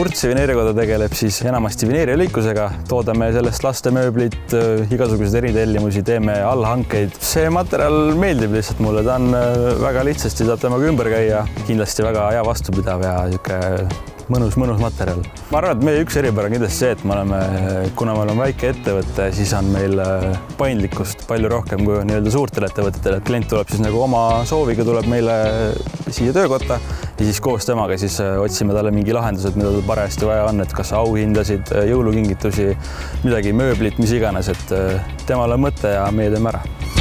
Murtsi vineerikoda tegeleb siis enamasti vineerilõikusega, toodame sellest lastemööblit, igasuguseid eritellimusi, teeme allhankeid. See materjal meeldib lihtsalt mulle, ta on väga lihtsasti, saab temaga ümber käia, kindlasti väga hea vastupidav ja mõnus materjal. Ma arvan, et meie üks eripära on kindlasti see, et kuna me oleme väike ettevõte, siis on meil paindlikkust palju rohkem kui nii-öelda suurtel ettevõtetel, et klient tuleb siis nagu oma sooviga tuleb meile siia töökotta ja siis koos temaga siis otsime talle mingi lahendused, mida tal parajasti vaja on, et kas auhindasid, jõulukingitusi, midagi mööblit, mis iganes, et temal on mõte ja meie teeme ära.